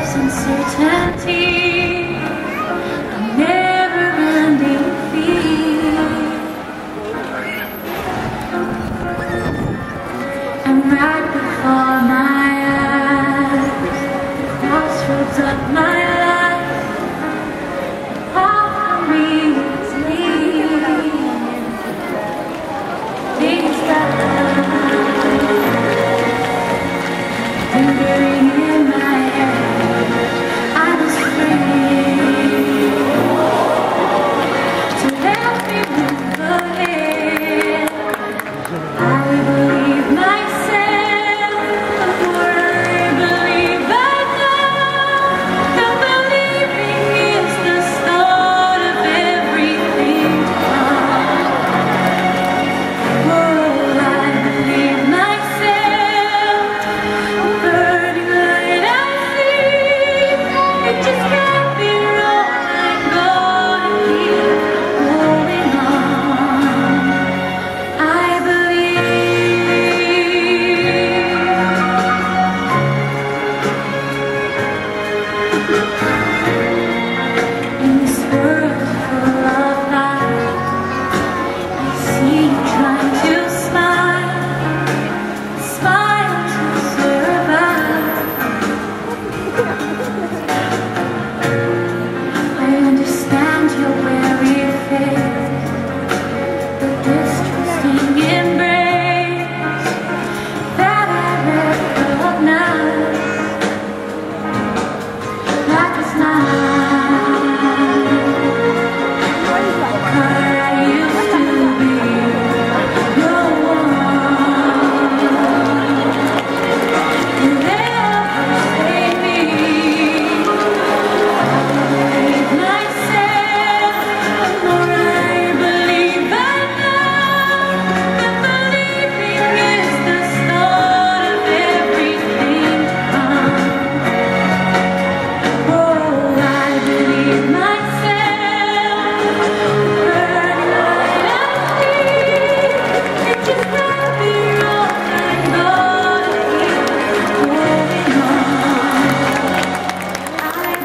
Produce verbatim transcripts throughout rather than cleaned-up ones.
life's uncertainty, a never-ending fear. And right before my eyes, the crossroads of my life, part of me is leaving. Things that lingering in my head, I was free to let me move ahead. I believe myself, the more I believe I know, that believing is the start of everything to come. Oh, I believe myself, the burning light I see, it just can't be wrong. I'm gonna keep moving on. I in this world full of lies, I see you trying to smile, smile to survive. I understand your weary face, the distrusting embrace that I recognize. Life is mine. I used to be no one will ever save me. I believe myself, the more I believe I know, that believing is the start of everything to come. Oh, I believe myself, the burning light I see, it just can't be wrong. I'm gonna keep moving on. I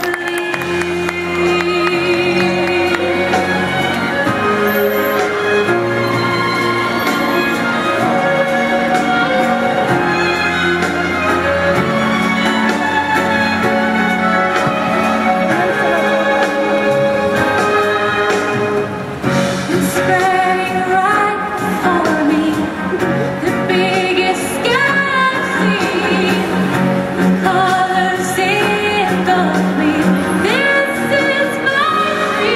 It's spreading right before me, the biggest sky I've seen, the colors engulf me. This is my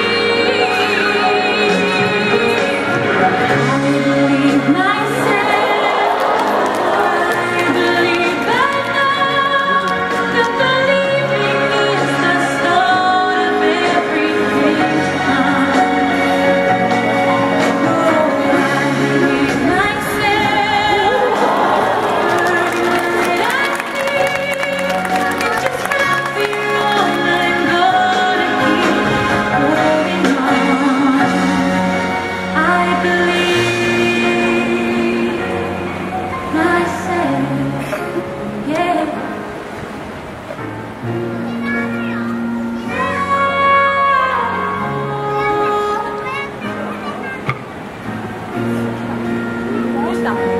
dream. I believe myself, I believe I know, that believing is the start of everything to come. Oh, I believe myself, burning light I see, it just can't be wrong. I'm gonna keep moving on. I believe myself, yeah. Stop.